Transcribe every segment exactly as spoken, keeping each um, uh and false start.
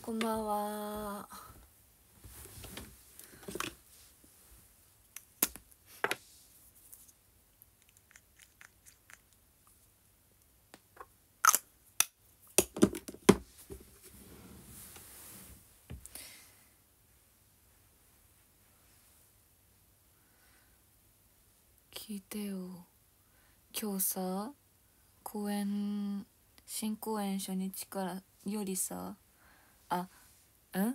こんばんは。聞いてよ。今日さ、公演新公演初日からよりさ、あん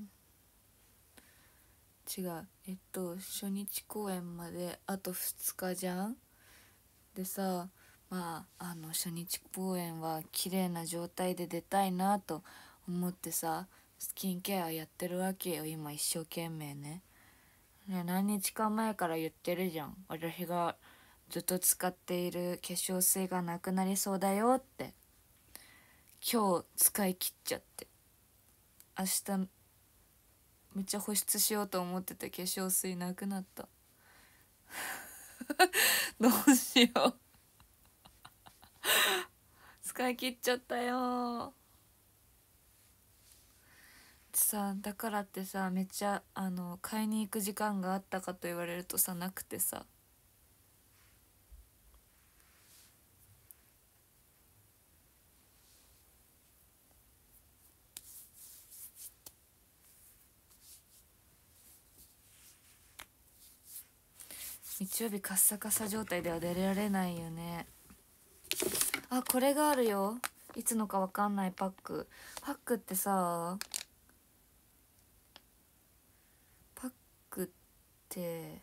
違うえっと初日公演まであとふつかじゃん。でさ、まああの初日公演は綺麗な状態で出たいなと思ってさ、スキンケアやってるわけよ今一生懸命ね。ね、何日か前から言ってるじゃん、私がずっと使っている化粧水がなくなりそうだよって。今日使い切っちゃって、明日めっちゃ保湿しようと思ってた化粧水なくなったどうしよう使い切っちゃったよさ。だからってさ、めっちゃあの買いに行く時間があったかと言われるとさ、なくてさ。日曜日カッサカサ状態では出られないよね。あ、これがあるよ。いつのかわかんないパック。パックってさ、パックって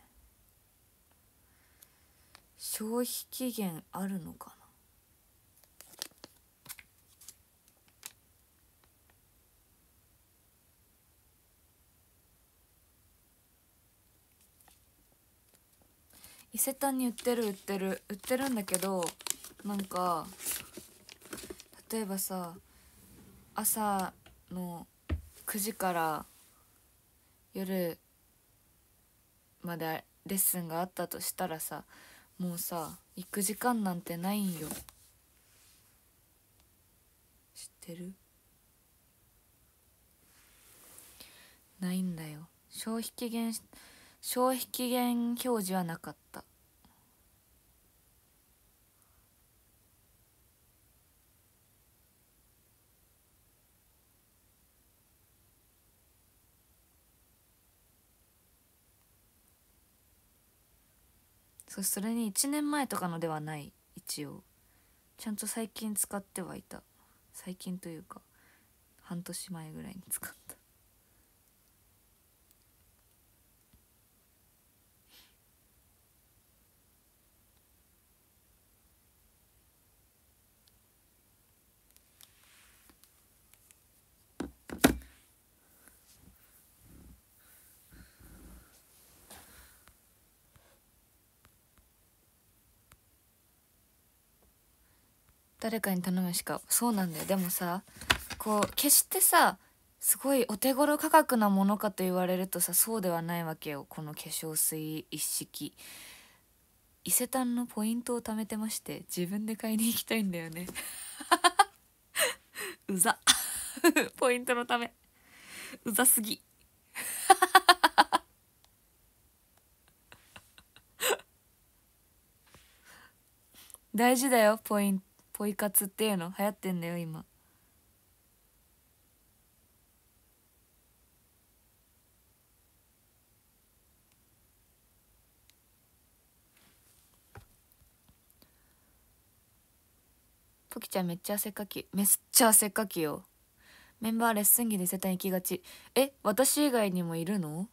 消費期限あるのかな。伊勢丹に売ってる売ってる売ってるんだけど、なんか例えばさ、朝のくじから夜までレッスンがあったとしたらさ、もうさ行く時間なんてないんよ。知ってる？ないんだよ。消費期限消費期限表示はなかった。そそれにいちねんまえとかのではない。一応ちゃんと最近使ってはいた。最近というか半年前ぐらいに使った。誰かに頼むしか。そうなんだよ。でもさ、こう決してさすごいお手頃価格なものかと言われるとさ、そうではないわけよ。この化粧水一式、伊勢丹のポイントを貯めてまして、自分で買いに行きたいんだよねうざポイントのためうざすぎ大事だよ。ポインポイ活っていうの流行ってんだよ今。ポキちゃんめっちゃ汗かき。めっちゃ汗かきよ。メンバーレッスン着で伊勢丹行きがち。え、私以外にもいるの？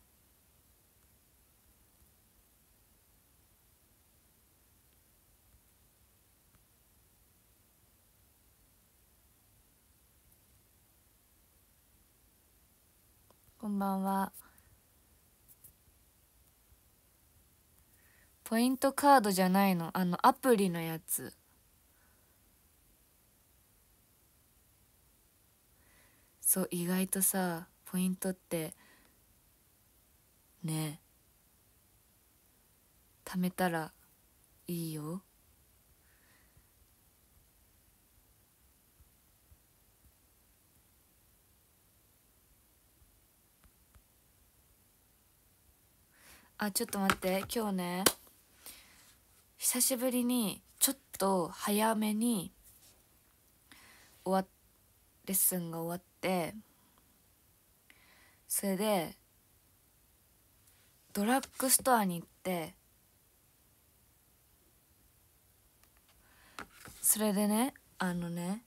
こんばんは。ポイントカードじゃないの、あのアプリのやつ。そう、意外とさポイントってね、貯めたらいいよ。 あ、ちょっと待って、今日ね久しぶりにちょっと早めに終わレッスンが終わって、それでドラッグストアに行って、それでねあのね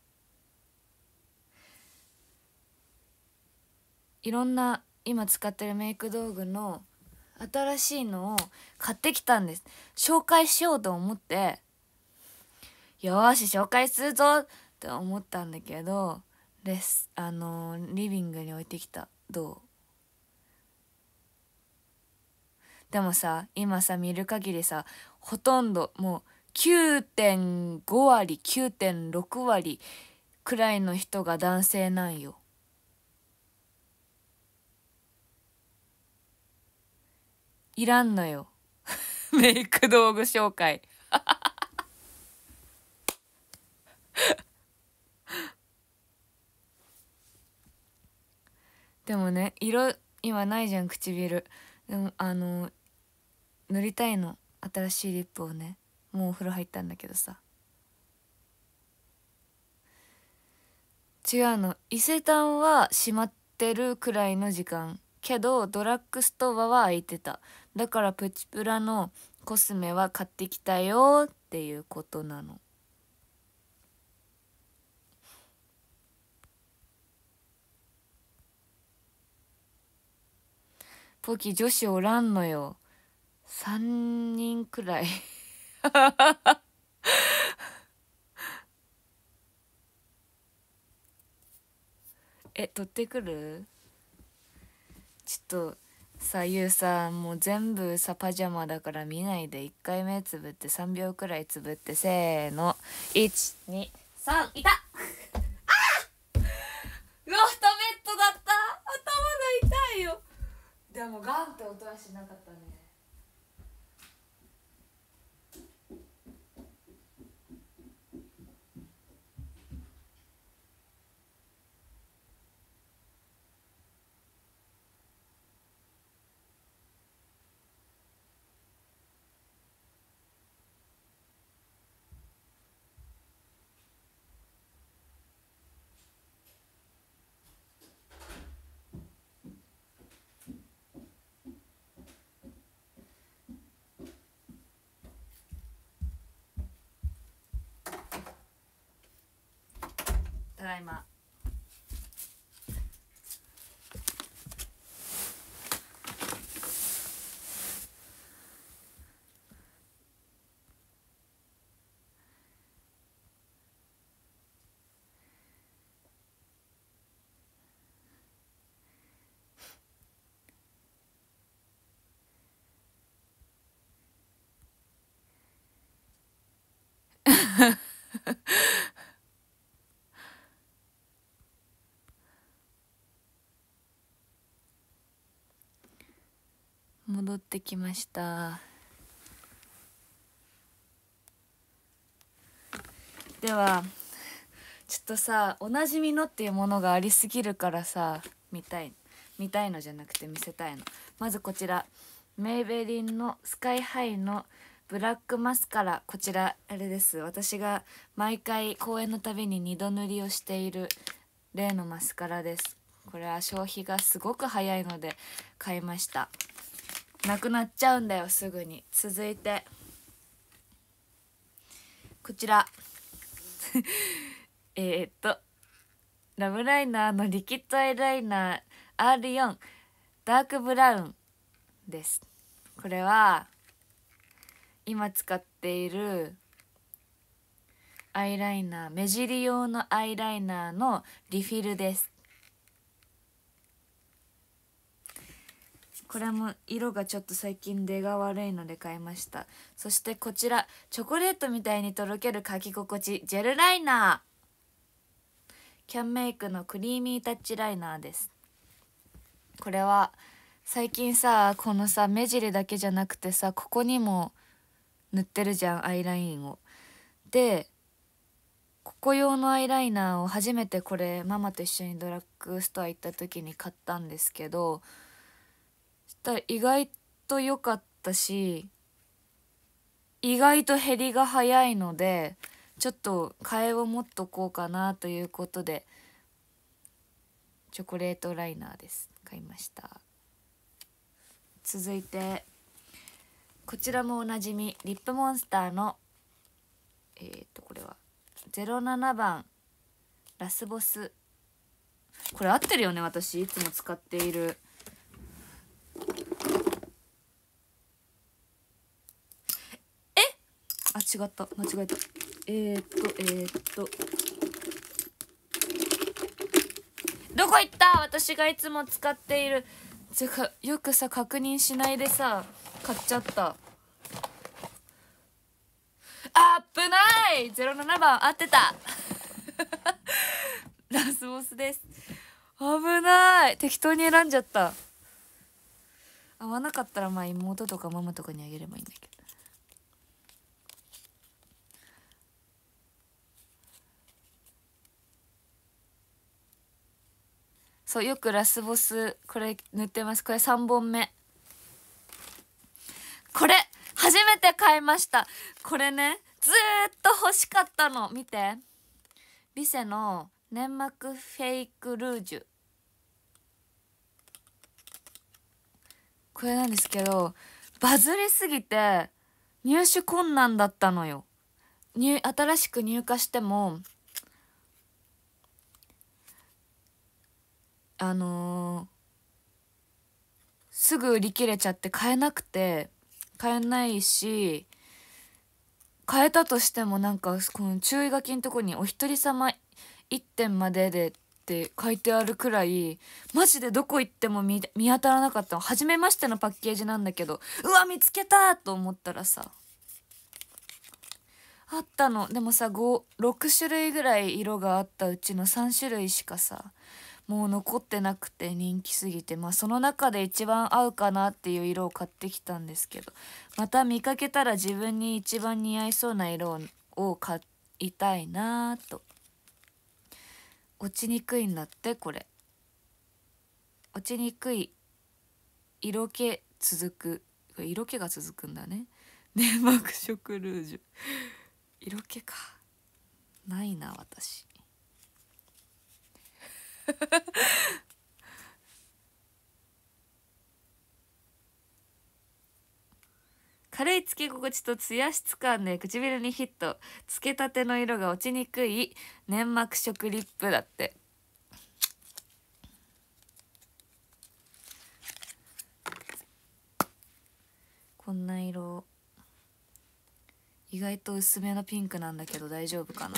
いろんな今使ってるメイク道具の新しいのを買ってきたんです。紹介しようと思って、よーし紹介するぞって思ったんだけど、レスあのーリビングに置いてきた。どう？でもさ、今さ見る限りさ、ほとんどもう きゅうてんご 割 きゅうてんろく 割くらいの人が男性なんよ。いらんのよメイク道具紹介でもね、色今ないじゃん唇。でもあの塗りたいの、新しいリップをね。もうお風呂入ったんだけどさ、違うの、伊勢丹は閉まってるくらいの時間けどドラッグストアは空いてた。だからプチプラのコスメは買ってきたよっていうことなの。ポキ女子おらんのよ、さんにんくらいえ、取ってくる？ちょっとさ、ゆうさ、もう全部さパジャマだから見ないで、いっかいめつぶってさんびょうくらいつぶって、せーの、いちにさん、いたロフトベッドだった。頭が痛いよ。でもガンって音はしなかったね。ただいま。戻ってきました。ではちょっとさ、おなじみのっていうものがありすぎるからさ、見たい見たいのじゃなくて見せたいの。まずこちらメイベリンのスカイハイのブラックマスカラ。こちらあれです、私が毎回公演のたびににど塗りをしている例のマスカラです。これは消費がすごく早いので買いました。なくなっちゃうんだよすぐに。続いてこちらえっとラブライナーのリキッドアイライナー アールフォー ダークブラウンです。これは今使っているアイライナー、目尻用のアイライナーのリフィルです。これも色がちょっと最近出が悪いので買いました。そしてこちらチョコレートみたいにとろける書き心地ジェルライナー、キャンメイクのクリーミータッチライナーです。これは最近さ、このさ目尻だけじゃなくてさ、ここにも塗ってるじゃんアイラインを。でここ用のアイライナーを初めてこれママと一緒にドラッグストア行った時に買ったんですけど、したら意外と良かったし、意外と減りが早いのでちょっと替えを持っとこうかなということでチョコレートライナーです。買いました。続いてこちらもおなじみリップモンスターのえっ、ー、とこれはゼロななばんラスボス。これ合ってるよね、私いつも使っている。えあ違った間違えた。えー、っとえー、っとどこ行った。私がいつも使っている。つかよくさ確認しないでさ買っちゃった。あ危ない。ゼロななばん合ってたラスボスです。危ない。適当に選んじゃった。合わなかったらまあ妹とかママとかにあげればいいんだけど。そうよくラスボスこれ塗ってます。これさんぼんめ。これ初めて買いました。これねずーっと欲しかったの。見て、リセの粘膜フェイクルージュ、これなんですけどバズりすぎて入手困難だったのよ。入新しく入荷してもあのー、すぐ売り切れちゃって買えなくて、買えないし、買えたとしてもなんかこの注意書きのとこにお一人様いってんまででって書いてあるくらいマジでどこ行っても 見, 見当たらなかったの。初めましてのパッケージなんだけど、うわ見つけたと思ったらさあったの。でもさご、ろくしゅるいぐらい色があったうちのさんしゅるいしかさもう残ってなくて人気すぎて、まあその中で一番合うかなっていう色を買ってきたんですけど、また見かけたら自分に一番似合いそうな色を買いたいなと。落ちにくいんだってこれ。落ちにくい、色気続く、色気が続くんだね。粘膜色ルージュ色気かないな私軽いつけ心地とツヤ質感で唇にフィット、つけたての色が落ちにくい粘膜色リップだって。こんな色意外と薄めのピンクなんだけど大丈夫かな。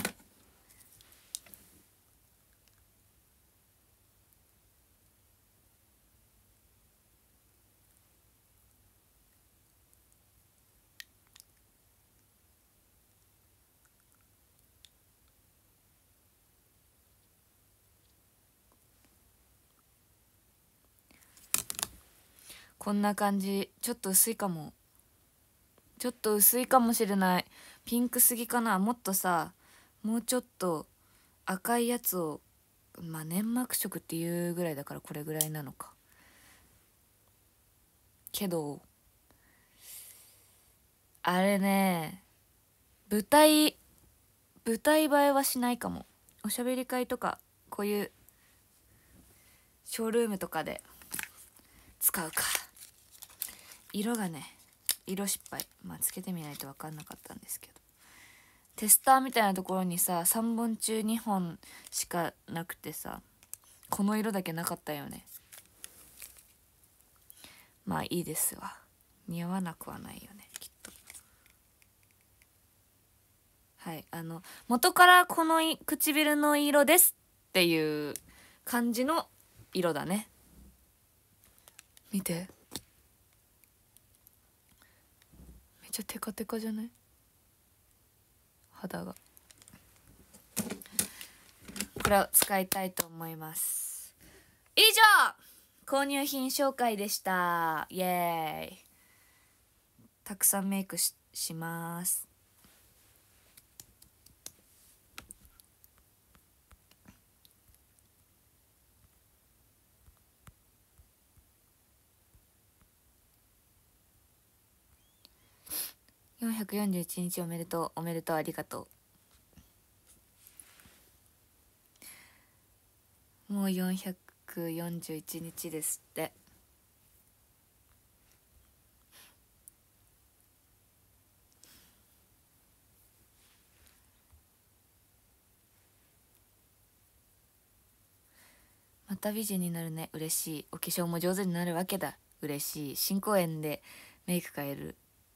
こんな感じ。ちょっと薄いかも。ちょっと薄いかもしれない。ピンクすぎかな。もっとさもうちょっと赤いやつを、まあ粘膜色っていうぐらいだからこれぐらいなのか。けどあれね舞台舞台映えはしないかも。おしゃべり会とかこういうショールームとかで使うか。色がね色失敗。まあつけてみないと分かんなかったんですけど、テスターみたいなところにささんぼんちゅうにほんしかなくてさこの色だけなかったよね。まあいいですわ。似合わなくはないよねきっと。はいあの元からこの唇の色ですっていう感じの色だね。見てめっちゃテカテカじゃない肌が。これを使いたいと思います。以上購入品紹介でした。イエーイ。たくさんメイク し, しますよんひゃくよんじゅういちにちおめでとう。おめでとう、ありがとう。もうよんひゃくよんじゅういちにちですって。また美人になるね、嬉しい。お化粧も上手になるわけだ、嬉しい。新公園でメイク変える。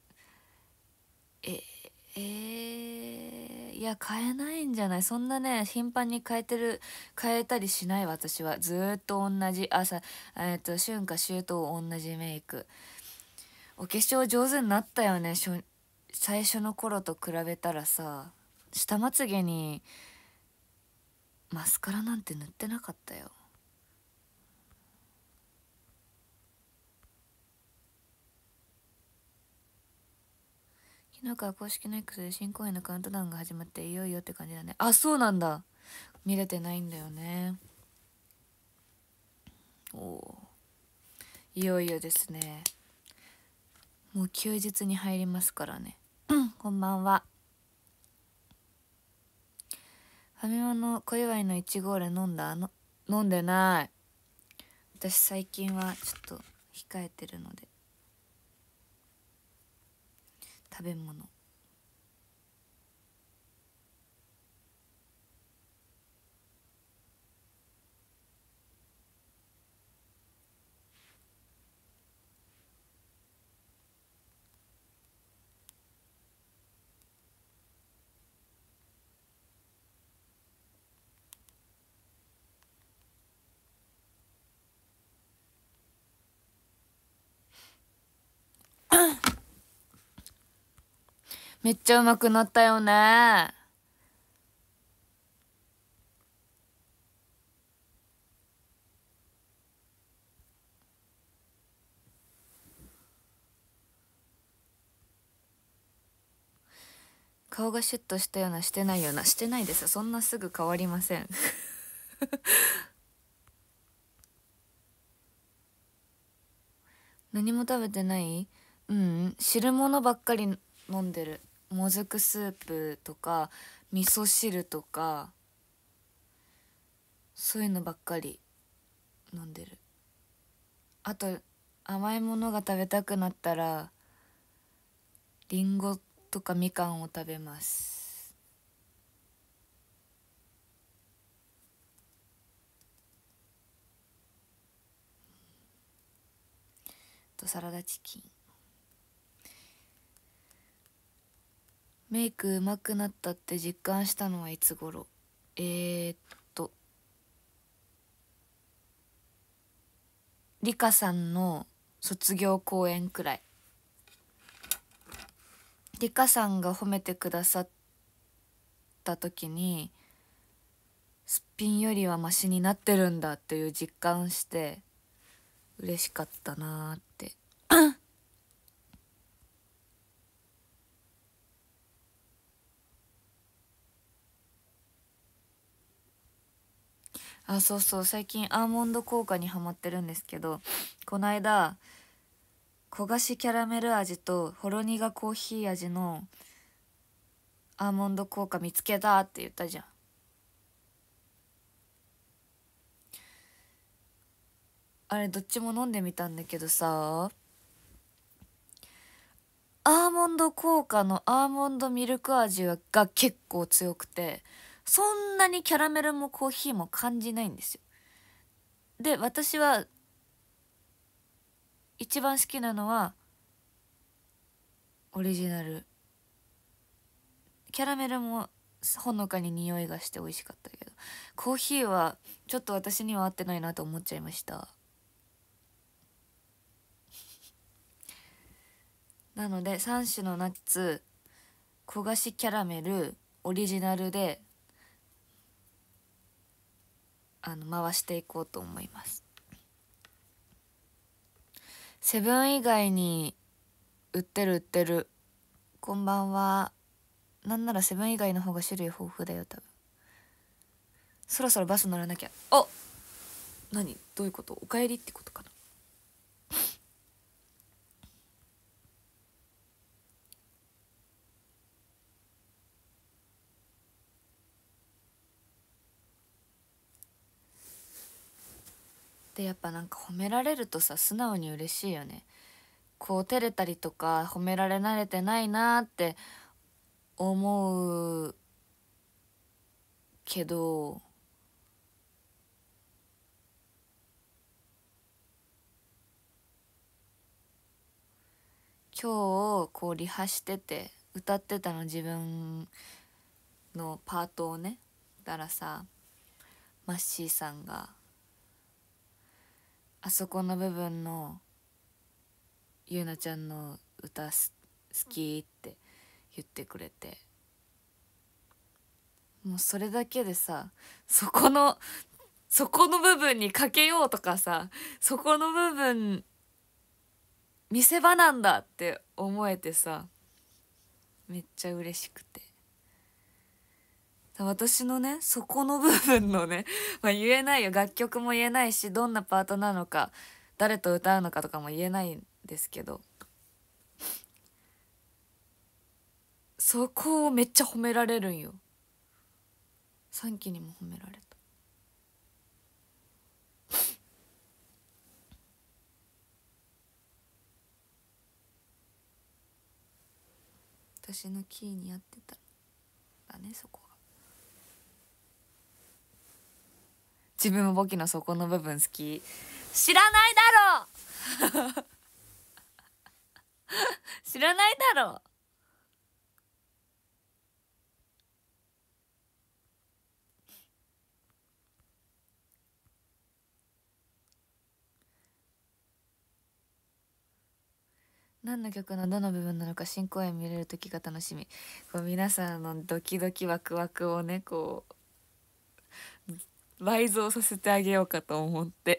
ええー、いや変えないんじゃない？そんなね頻繁に変えてる変えたりしない。私はずーっと同じ朝、えっと春夏秋冬同じメイク。お化粧上手になったよね、初最初の頃と比べたらさ。下まつげにマスカラなんて塗ってなかったよ。昨日から公式の X で新公演のカウントダウンが始まっていよいよって感じだね。あ、そうなんだ。見れてないんだよね。おお、いよいよですね。もう休日に入りますからね。こんばんは。ファミマの小祝いのいちゴーレ飲んだ？の飲んでない。私最近はちょっと控えてるので。食べ物めっちゃうまくなったよね。顔がシュッとしたようなしてないようなしてないです。そんなすぐ変わりません。何も食べてない？うん、汁物ばっかり飲んでる。もずくスープとか味噌汁とかそういうのばっかり飲んでる。あと甘いものが食べたくなったらりんごとかみかんを食べます。とサラダチキン。メイク上手くなったって実感したのはいつ頃？えー、っとリカさんの卒業公演くらい。リカさんが褒めてくださった時にすっぴんよりはマシになってるんだっていう実感して嬉しかったなーってあ、そうそう、最近アーモンド効果にハマってるんですけど、この間焦がしキャラメル味とほろ苦コーヒー味のアーモンド効果見つけたって言ったじゃん。あれどっちも飲んでみたんだけどさ、アーモンド効果のアーモンドミルク味が結構強くて、そんなにキャラメルもコーヒーも感じないんですよ。で、私は一番好きなのはオリジナル。キャラメルもほのかに匂いがして美味しかったけど、コーヒーはちょっと私には合ってないなと思っちゃいました。なのでさん種のナッツ、焦がしキャラメル、オリジナルであの回していこうと思います。セブン以外に売ってる売ってる。こんばんは。なんならセブン以外の方が種類豊富だよ多分。そろそろバス乗らなきゃ。あ、何どういうこと？お帰りってことかな。 でやっぱなんか褒められるとさ素直に嬉しいよね。こう照れたりとか褒められ慣れてないなって思うけど、今日こうリハしてて歌ってたの、自分のパートをね。だからさマッシーさんがあそこの部分のゆうなちゃんの歌す好きって言ってくれて、もうそれだけでさ、そこのそこの部分にかけようとかさ、そこの部分見せ場なんだって思えてさ、めっちゃ嬉しくて、私のねそこの部分のね、まあ、言えないよ、楽曲も言えないしどんなパートなのか誰と歌うのかとかも言えないんですけど、そこをめっちゃ褒められるんよ。さんきにも褒められた。私のキーに合ってただね、そこが。自分も簿記の底の部分好き。知らないだろ知らないだろ。何の曲のどの部分なのか新公演見れる時が楽しみ。こう皆さんのドキドキワクワクをねこう倍増させてあげようかと思って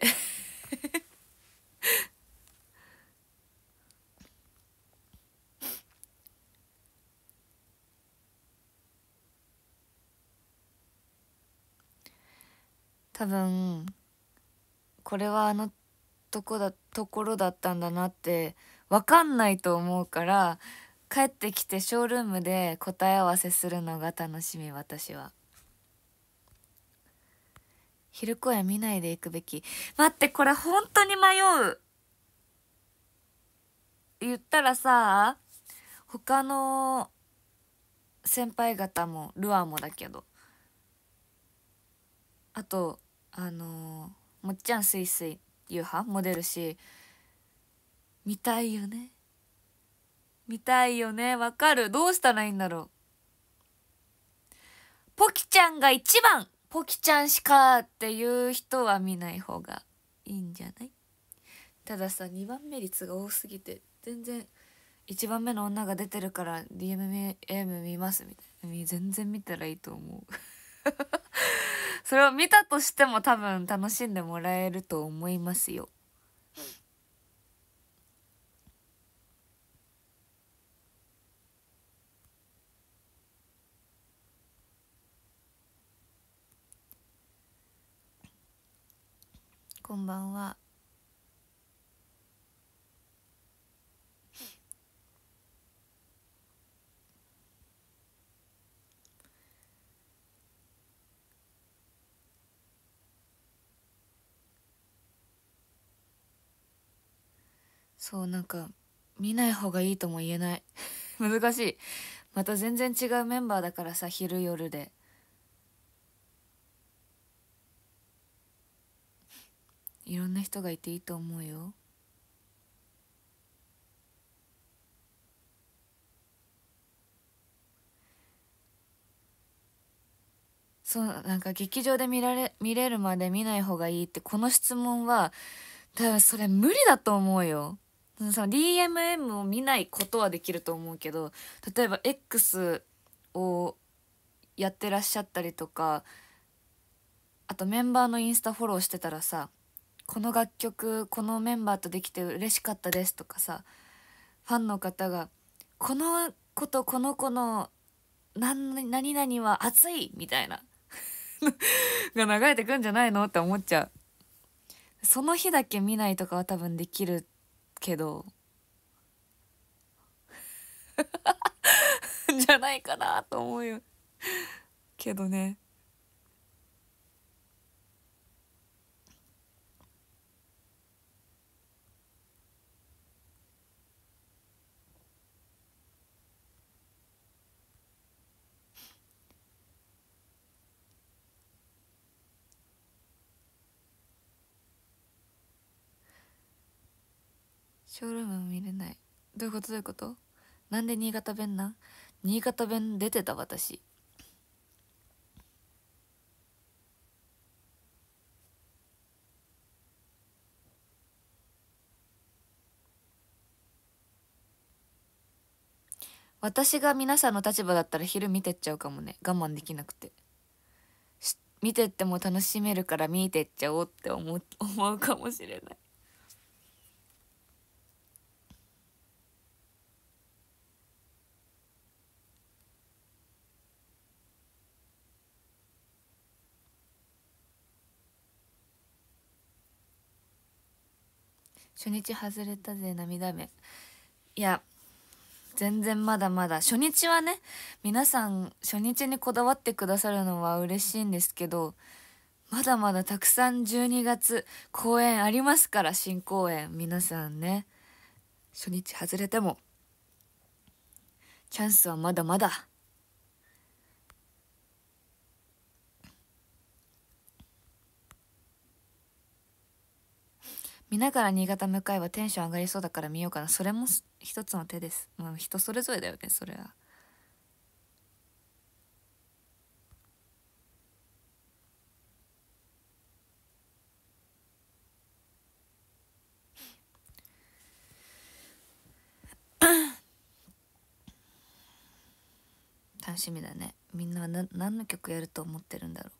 多分これはあのとこだところだったんだなって分かんないと思うから、帰ってきてショールームで答え合わせするのが楽しみ。私は昼公演見ないで行くべき。待って、これ本当に迷う。言ったらさ、他の先輩方もルアーもだけど、あとあのー、もっちゃんすいすいゆうはも出るし、見たいよね見たいよね。わかる。どうしたらいいんだろう。ポキちゃんが一番、ポキちゃんしかっていう人は見ない方がいいんじゃない？たださ、にばんめ率が多すぎて全然いちばんめの女が出てるから ディーエム 見ますみたいな、全然見たらいいと思うそれを見たとしても多分楽しんでもらえると思いますよ。こんばんは。そう、なんか見ない方がいいとも言えない難しい。また全然違うメンバーだからさ、昼夜で。いろんな人がいていいと思うよ。そう、なんか劇場で見られ見れるまで見ない方がいいって、この質問は多分それ無理だと思うよ。その ディーエムエム を見ないことはできると思うけど、例えば X をやってらっしゃったりとか、あとメンバーのインスタフォローしてたらさ、この楽曲このメンバーとできて嬉しかったですとかさ、ファンの方がこの子とこの子の何何々は熱いみたいなが流れてくんじゃないのって思っちゃう。その日だけ見ないとかは多分できるけどじゃないかなと思うよけどね。 ショールーム見れない。どういうことどういうこと？なんで新潟弁なん？新潟弁出てた私。私が皆さんの立場だったら昼見てっちゃうかもね。我慢できなくて。見てっても楽しめるから見てっちゃおうって思う、思うかもしれない。初日外れたぜ涙目。いや全然まだまだ初日はね、皆さん初日にこだわってくださるのは嬉しいんですけど、まだまだたくさんじゅうにがつ公演ありますから。新公演皆さんね、初日外れてもチャンスはまだまだ。見ながら新潟向かえばテンション上がりそうだから見ようかな。それも一つの手です。まあ人それぞれだよねそれは。楽しみだね。みんなはな何の曲やると思ってるんだろ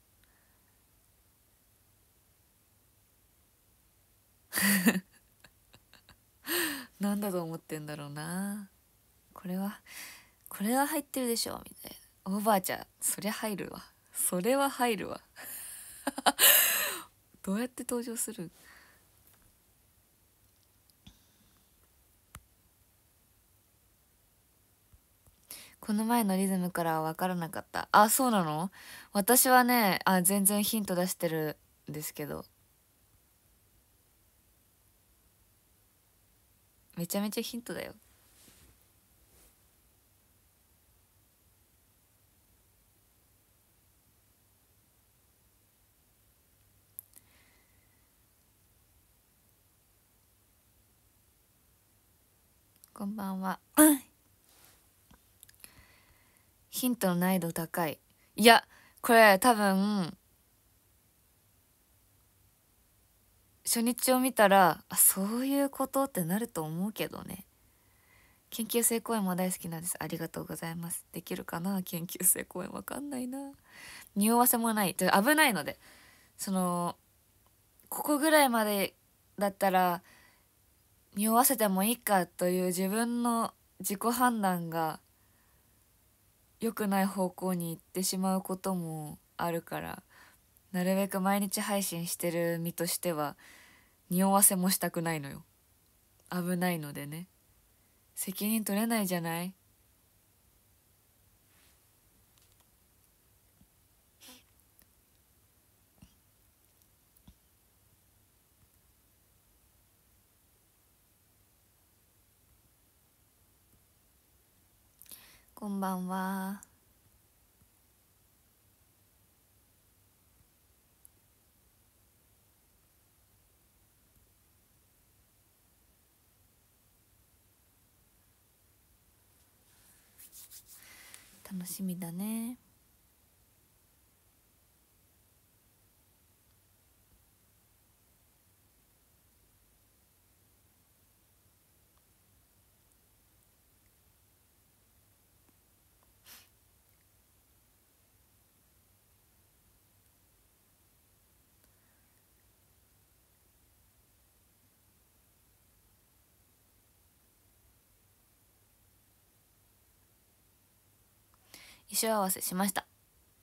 う。なんだと思ってんだろうな。これはこれは入ってるでしょみたいな。おばあちゃんそりゃ入るわ、それは入るわどうやって登場する？この前のリズムからは分からなかった。あ、そうなの？私はね、あ、全然ヒント出してるんですけど、めちゃめちゃヒントだよ。こんばんはヒントの難易度高い。いやこれ多分初日を見たら、あ、そういうことってなると思うけどね。研究生公演も大好きなんです。ありがとうございます。できるかな研究生公演。わかんないな。匂わせもない。危ないので、そのここぐらいまでだったら匂わせてもいいかという自分の自己判断が良くない方向に行ってしまうこともあるから、なるべく毎日配信してる身としては匂わせもしたくないのよ。危ないのでね。責任取れないじゃない。こんばんは。楽しみだね。衣装合わせしました。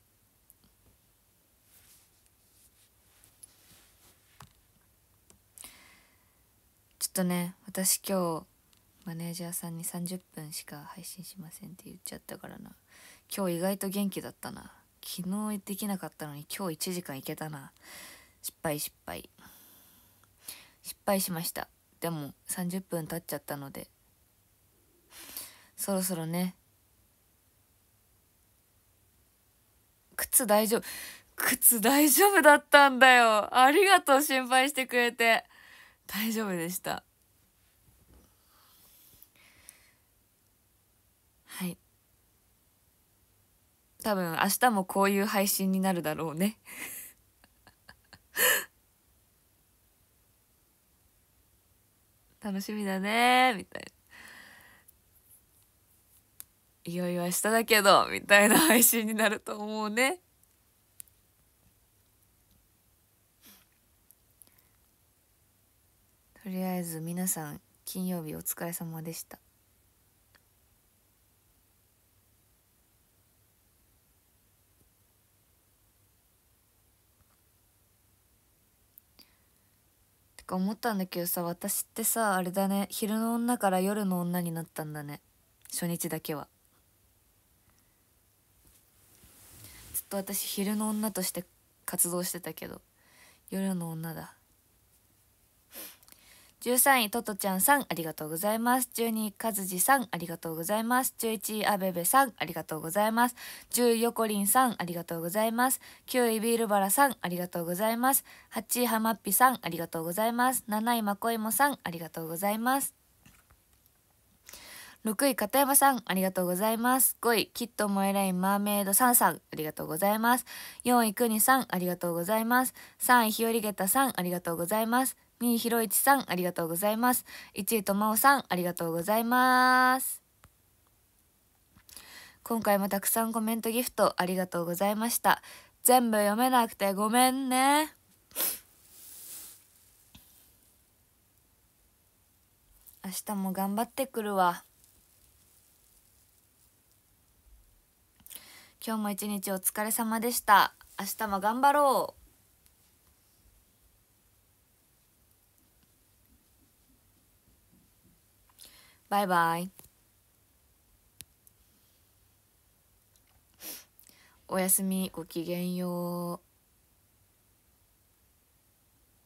ちょっとね、私今日マネージャーさんにさんじゅっぷんしか配信しませんって言っちゃったからな。今日意外と元気だったな。昨日できなかったのに今日いちじかんいけたな。失敗失敗失敗しました。でもさんじゅっぷん経っちゃったので、そろそろね。靴大丈夫、靴大丈夫だったんだよ。ありがとう、心配してくれて。大丈夫でした。 多分明日もこういう配信になるだろうね楽しみだねみたいな、いよいよ明日だけどみたいな配信になると思うね。とりあえず皆さん金曜日お疲れ様でした。てか思ったんだけどさ、私ってさあれだね、昼の女から夜の女になったんだね、初日だけは。ずっと私昼の女として活動してたけど夜の女だ。じゅうさんいトトちゃんさんありがとうございます。じゅうにいかずじさんありがとうございます。じゅういちいあべべさんありがとうございます。じゅういよこりんさんありがとうございます。きゅういビールバラさんありがとうございます。はちいはまっぴさんありがとうございます。なないまこいもさんありがとうございます。ろくい片山さんありがとうございます。ごいキットモエレインマーメイドさんさんありがとうございます。よんいくにさんありがとうございます。さんいひよりげたさんありがとうございます。にいひろいちさんありがとうございます。いちいとまおさんありがとうございます。今回もたくさんコメントギフトありがとうございました。全部読めなくてごめんね。明日も頑張ってくるわ。今日も一日お疲れ様でした。明日も頑張ろう。バイバイ。おやすみ、ごきげんよう。